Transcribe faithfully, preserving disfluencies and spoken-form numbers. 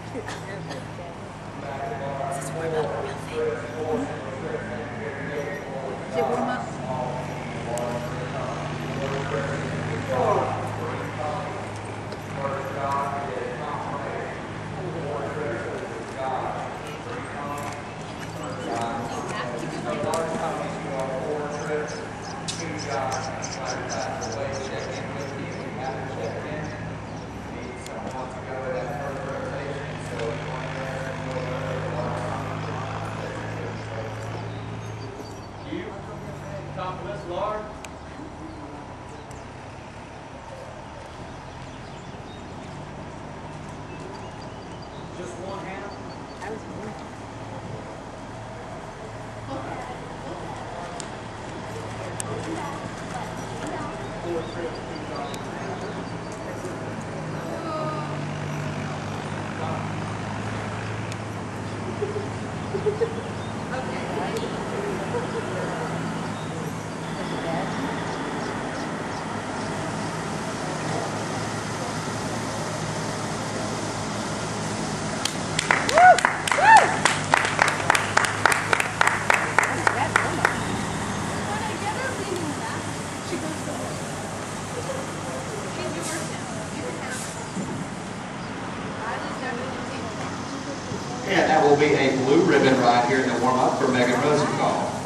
Is it warm up? Top of this, Lord. Just one hand. I was And that will be a blue ribbon right here in the warm-up for Megan Rosenthal.